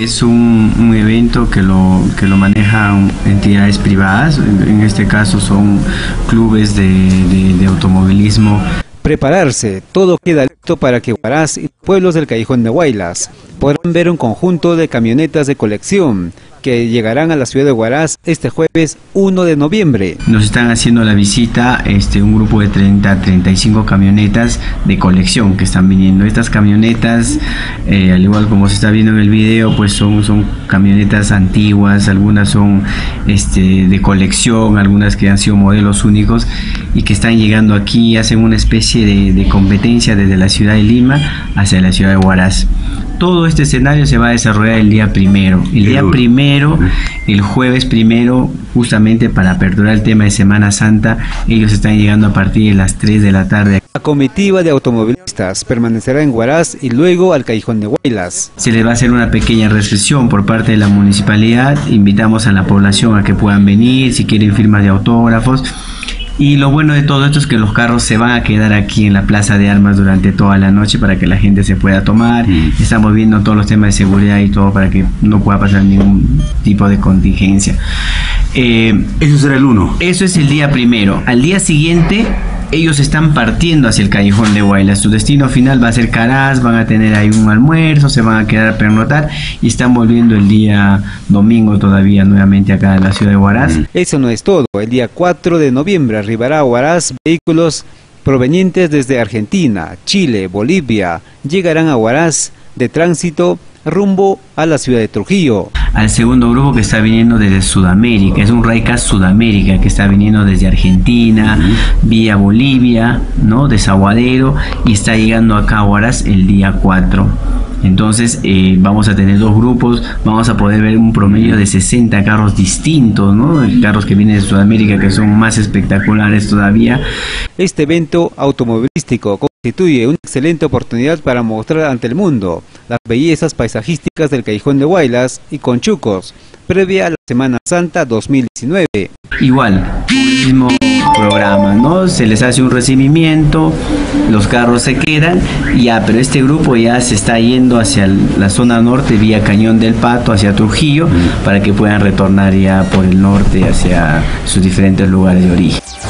Es un evento que lo manejan entidades privadas, en este caso son clubes de automovilismo. Prepararse, todo queda listo para que Huaraz y pueblos del Callejón de Huaylas podrán ver un conjunto de camionetas de colección que llegarán a la ciudad de Huaraz este jueves 1 de noviembre. Nos están haciendo la visita un grupo de 35 camionetas de colección que están viniendo. Estas camionetas, al igual como se está viendo en el video, pues son camionetas antiguas, algunas son de colección, algunas que han sido modelos únicos y que están llegando aquí, hacen una especie de competencia desde la ciudad de Lima hacia la ciudad de Huaraz. Todo este escenario se va a desarrollar el día primero. El jueves primero, justamente para aperturar el tema de Semana Santa, ellos están llegando a partir de las 3 de la tarde. La comitiva de automovilistas permanecerá en Huaraz y luego al Callejón de Huaylas. Se les va a hacer una pequeña recepción por parte de la municipalidad. Invitamos a la población a que puedan venir, si quieren firmas de autógrafos. Y lo bueno de todo esto es que los carros se van a quedar aquí en la Plaza de Armas durante toda la noche para que la gente se pueda tomar. Estamos viendo todos los temas de seguridad y todo para que no pueda pasar ningún tipo de contingencia. Eso será el 1. Eso es el día primero. Al día siguiente ellos están partiendo hacia el Callejón de Huaylas. Su destino final va a ser Caraz, van a tener ahí un almuerzo, se van a quedar a pernotar y están volviendo el día domingo todavía nuevamente acá en la ciudad de Huaraz. Eso no es todo. El día 4 de noviembre arribará a Huaraz vehículos provenientes desde Argentina, Chile, Bolivia. Llegarán a Huaraz de tránsito rumbo a la ciudad de Trujillo. Al segundo grupo que está viniendo desde Sudamérica, es un Raicas Sudamérica que está viniendo desde Argentina, vía Bolivia, ¿no? Desaguadero, y está llegando acá a Huaraz el día 4. Entonces vamos a tener dos grupos, vamos a poder ver un promedio de 60 carros distintos, ¿no? Carros que vienen de Sudamérica que son más espectaculares todavía. Este evento automovilístico constituye una excelente oportunidad para mostrar ante el mundo las bellezas paisajísticas del Callejón de Huaylas y Conchucos, previa a la Semana Santa 2019. Igual, el mismo programa, ¿no? Se les hace un recibimiento, los carros se quedan, ya, pero este grupo ya se está yendo hacia la zona norte vía Cañón del Pato, hacia Trujillo, para que puedan retornar ya por el norte hacia sus diferentes lugares de origen.